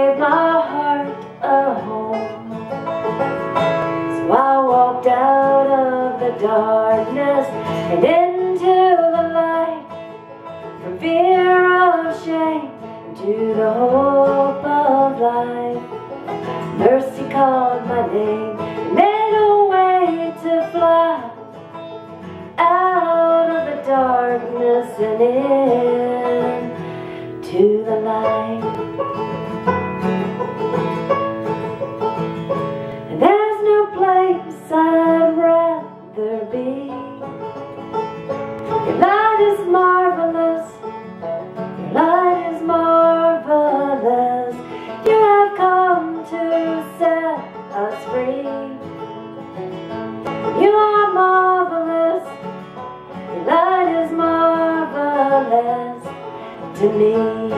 gave my heart a home. So I walked out of the darkness and into the light, from fear of shame to the hope of life. Mercy called my name and made a way to fly out of the darkness and into the light. And there's no place I'd rather be. Your light is marvelous, your light is marvelous. You have come to set us free. You are marvelous, your light is marvelous to me.